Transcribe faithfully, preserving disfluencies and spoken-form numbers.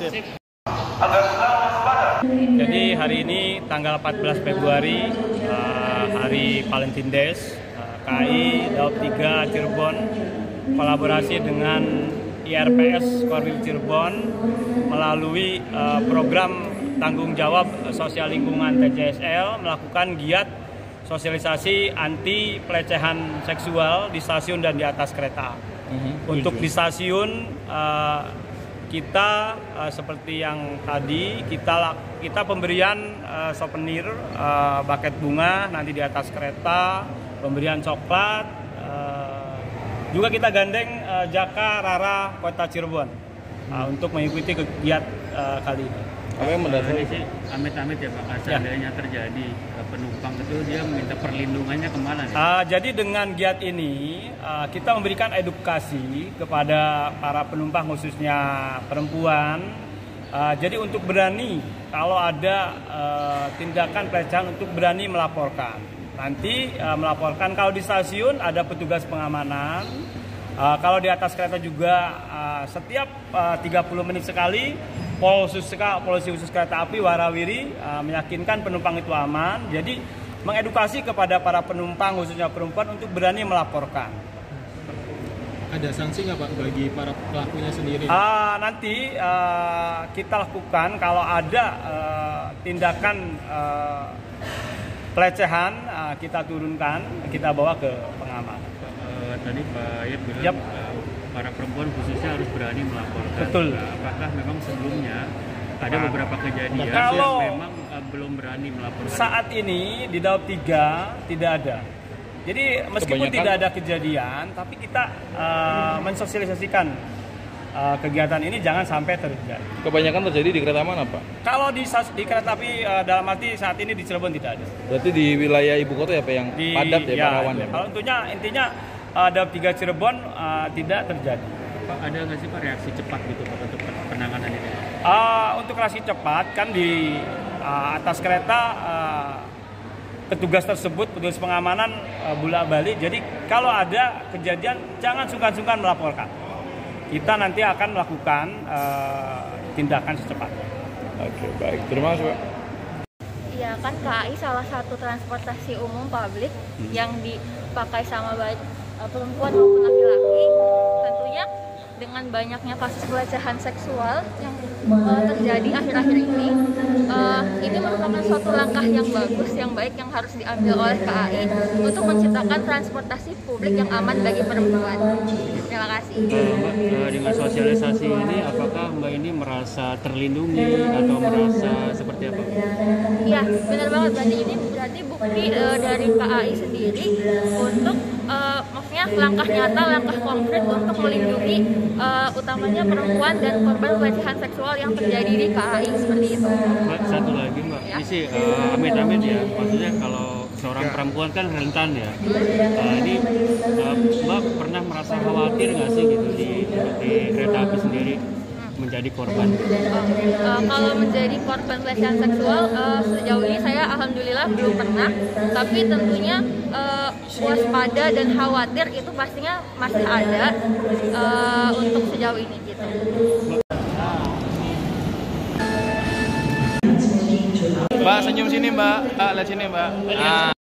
Jadi hari ini tanggal empat belas Februari, uh, hari Valentine Days, uh, K A I Daob tiga Cirebon kolaborasi dengan I R P S Korwil Cirebon melalui uh, program tanggung jawab sosial lingkungan T J S L melakukan giat sosialisasi anti pelecehan seksual di stasiun dan di atas kereta. Mm-hmm. Untuk di stasiun uh, kita uh, seperti yang tadi kita kita pemberian uh, souvenir uh, buket bunga nanti di atas kereta, pemberian coklat, uh, juga kita gandeng uh, Jaka Rara Kota Cirebon uh, untuk mengikuti kegiatan uh, kali ini. Apa yang mendasari sih amit-amit ya Pak, seandainya ya. terjadi penumpang itu dia minta perlindungannya kemana? Uh, jadi dengan giat ini uh, kita memberikan edukasi kepada para penumpang khususnya perempuan. Uh, jadi untuk berani kalau ada uh, tindakan pelecehan untuk berani melaporkan. Nanti uh, melaporkan kalau di stasiun ada petugas pengamanan. Uh, kalau di atas kereta juga uh, setiap uh, tiga puluh menit sekali polisi polisi khusus kereta api warawiri uh, meyakinkan penumpang itu aman. Jadi mengedukasi kepada para penumpang khususnya perempuan untuk berani melaporkan. Ada sanksi nggak Pak bagi para pelakunya sendiri? Uh, nanti uh, kita lakukan kalau ada uh, tindakan uh, pelecehan uh, kita turunkan, kita bawa ke pengaman. Uh, tadi Pak Yed bilang yep. uh, para perempuan khususnya harus berani melaporkan. Betul. Nah, apakah memang sebelumnya ada beberapa kejadian kalau yang memang uh, belum berani melaporkan? Saat ini di Daob tiga tidak ada. Jadi meskipun Kebanyakan... tidak ada kejadian, tapi kita uh, mensosialisasikan uh, kegiatan ini jangan sampai terjadi. Kebanyakan terjadi di kereta mana Pak? Kalau di, di kereta api uh, dalam arti saat ini di Cirebon tidak ada. Berarti di wilayah ibu kota ya Pak yang di, padat ya, ya Pak Rawan ya? Kalau tentunya intinya uh, Daob tiga Cirebon uh, tidak terjadi. Pak, ada nggak sih Pak reaksi cepat gitu Pak untuk penanganan ini? Uh, untuk reaksi cepat kan di uh, atas kereta uh, petugas tersebut, petugas pengamanan uh, bolak-balik. Jadi kalau ada kejadian jangan sungkan-sungkan melaporkan. Kita nanti akan melakukan uh, tindakan secepatnya. Oke, baik. Terima kasih Pak. Ya kan K A I salah satu transportasi umum publik hmm. yang dipakai sama baik uh, perempuan maupun laki-laki. Tentunya dengan banyaknya kasus pelecehan seksual yang uh, terjadi akhir-akhir ini, uh, ini merupakan suatu langkah yang bagus, yang baik yang harus diambil oleh K A I untuk menciptakan transportasi publik yang aman bagi perempuan. Terima kasih. Uh, Mbak, uh, dengan sosialisasi ini, apakah Mbak ini merasa terlindungi atau merasa seperti apa? Iya, benar banget. Berarti ini berarti bukti uh, dari K A I sendiri untuk uh, maksudnya langkah nyata, langkah konkret untuk melindungi Uh, utamanya perempuan dan korban pelecehan seksual yang terjadi di K A I seperti itu. Mbak, satu lagi Mbak, ya? Ini sih uh, amit-amit ya, maksudnya kalau seorang perempuan kan rentan ya. Uh, ini uh, Mbak pernah merasa khawatir nggak sih gitu di, di kereta api sendiri menjadi korban? Uh, uh, kalau menjadi korban pelecehan seksual uh, sejauh ini saya alhamdulillah belum pernah, tapi tentunya uh, waspada dan khawatir itu pastinya masih ada uh, untuk sejauh ini gitu. Mbak senyum sini Mbak, ah, lihat sini Mbak. Ah.